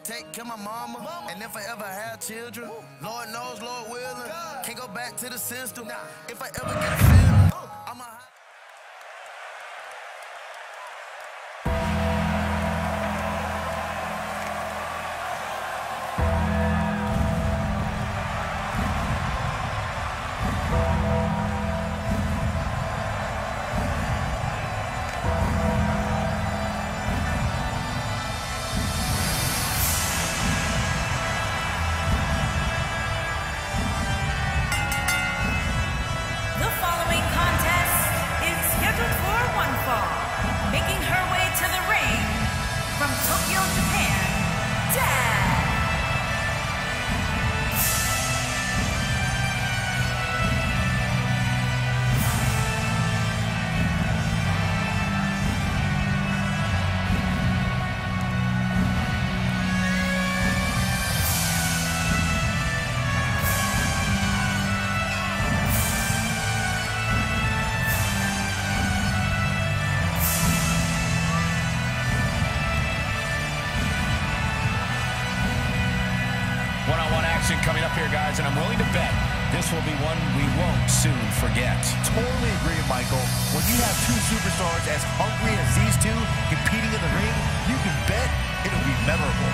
take care of my mama. And if I ever have children, Lord knows, Lord willing, can't go back to the system. If I ever get a feeling, I'm a coming up here, guys, and I'm willing to bet this will be one we won't soon forget. Totally agree, Michael. When you have two superstars as hungry as these two competing in the ring, you can bet it'll be memorable.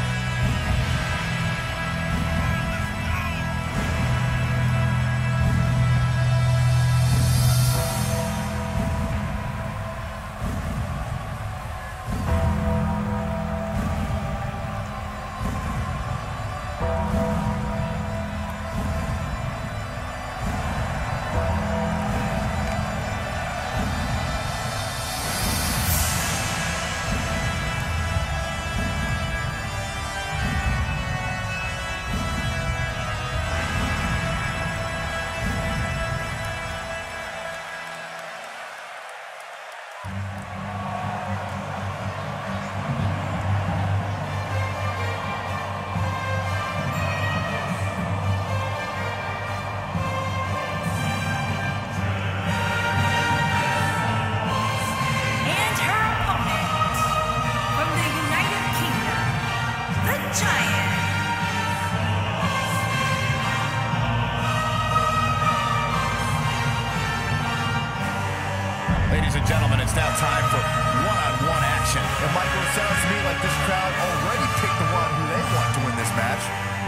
Ladies and gentlemen, it's now time for one-on-one action. And Michael, it sounds to me like this crowd already picked the one who they want to win this match.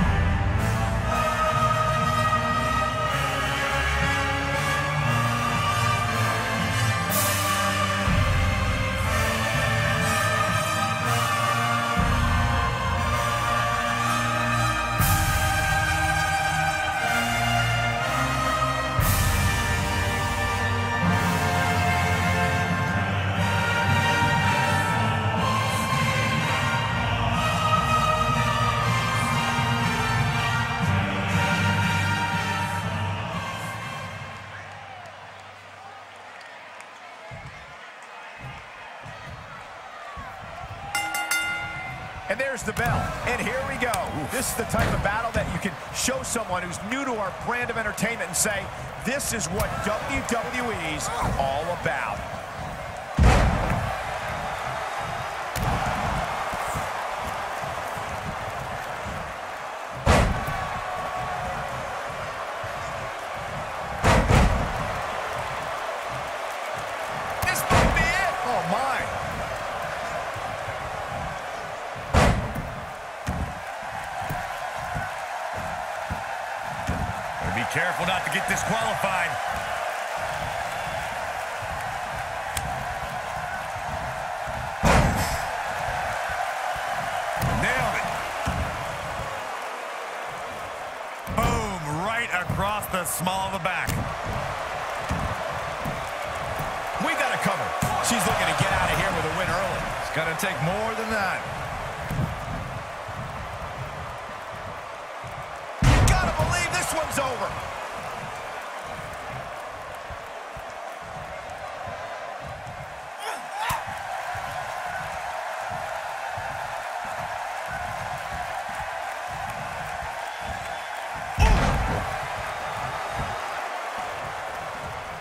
And there's the bell, and here we go. This is the type of battle that you can show someone who's new to our brand of entertainment and say, this is what WWE's all about. This might be it. Oh, my. Be careful not to get disqualified. Nailed it. Boom, right across the small of the back. We got to cover. She's looking to get out of here with a win early. It's going to take more than that. Gotta believe this one's over.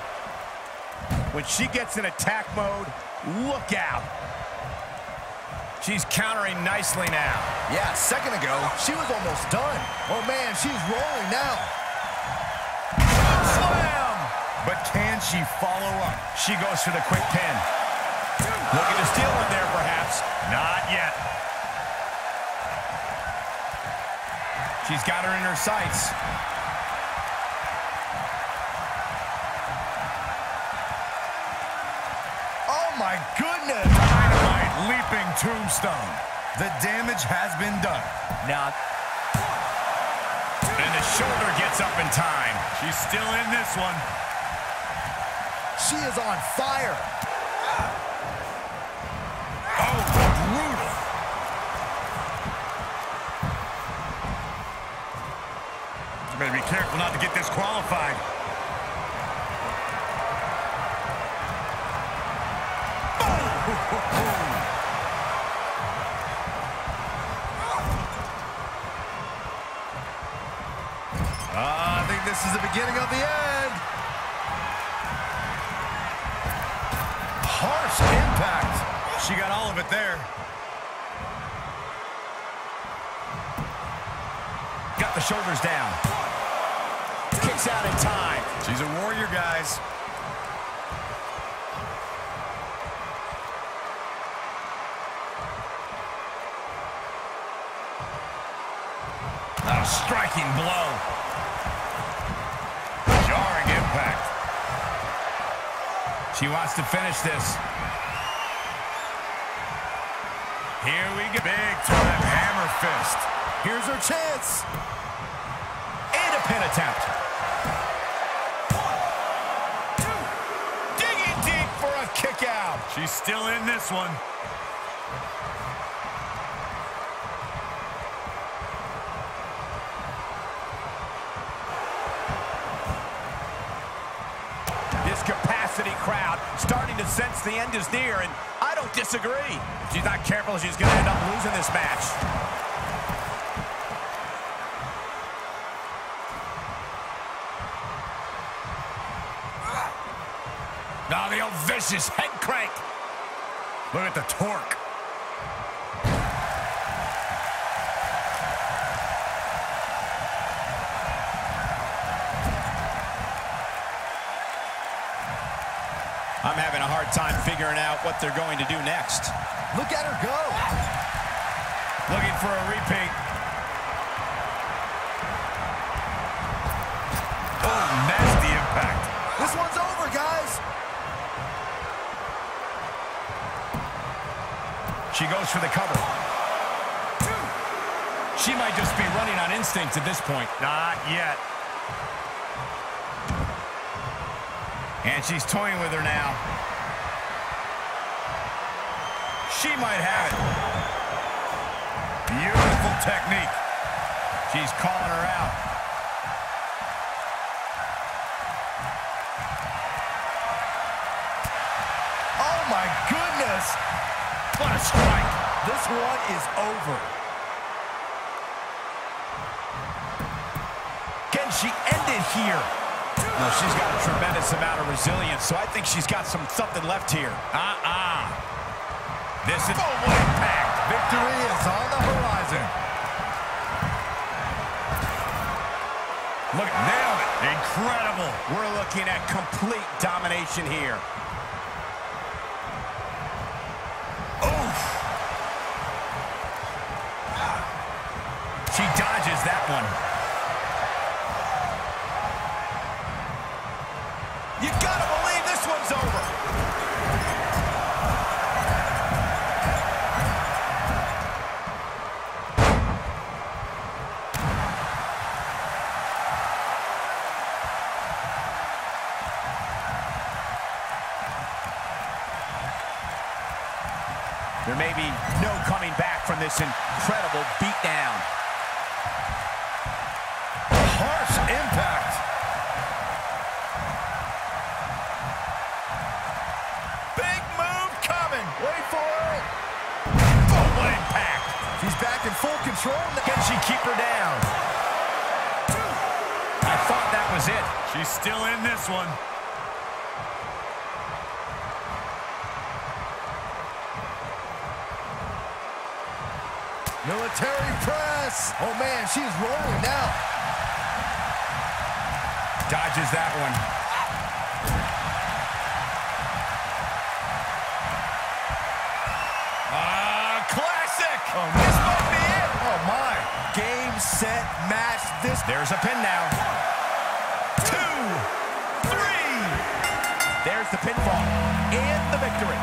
When she gets in attack mode, look out. She's countering nicely now. Yeah, a second ago, she was almost done. Oh, man, she's rolling now. Slam! But can she follow up? She goes for the quick pin. Looking to steal one there, perhaps. Not yet. She's got her in her sights. Oh, my goodness. Dynamite leaping tombstone. The damage has been done. Now, and the shoulder gets up in time. She's still in this one. She is on fire. Oh, brutal. You better be careful not to get disqualified. I think this is the beginning of the end. Harsh impact. She got all of it there. Got the shoulders down. Kicks out in time. She's a warrior, guys. A striking blow. Jarring impact. She wants to finish this. Here we go. Big time hammer fist. Here's her chance. And a pin attempt. 1, 2. Digging deep for a kick out. She's still in this one. This capacity crowd starting to sense the end is near, and I don't disagree. If she's not careful, she's going to end up losing this match. Now the old vicious head crank. Look at the torque. I'm having a hard time figuring out what they're going to do next. Look at her go. Looking for a repeat. Oh, nasty impact. This one's over, guys. She goes for the cover. She might just be running on instinct at this point. Not yet. And she's toying with her now. She might have it. Beautiful technique. She's calling her out. Oh, my goodness. What a strike. This one is over. Can she end it here? No, she's got a tremendous amount of resilience, so I think she's got something left here. This is full impact. Victory is on the horizon. Look, nailed it. Incredible. We're looking at complete domination here. Oof. She dodges that one. You gotta believe this one's over. There may be no coming back from this incredible beatdown. Harsh impact. Big move coming. Wait for it. Full impact. She's back in full control. Can she keep her down? I thought that was it. She's still in this one. Military press. Oh, man, she's rolling now. Dodges that one. Classic. Oh, this might be it. Oh, my. Game, set, match. There's a pin now. 2, 3. There's the pinfall and the victory.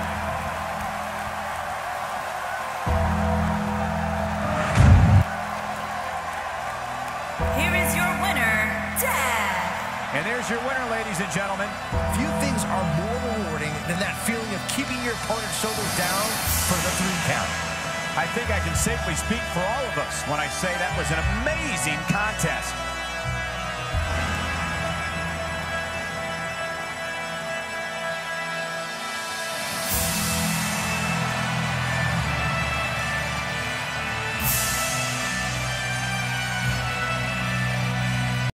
Here is your winner, Tag. And there's your winner, ladies and gentlemen. Few things are more rewarding than that feeling of keeping your opponent's shoulders down for the 3 count. I think I can safely speak for all of us when I say that was an amazing contest.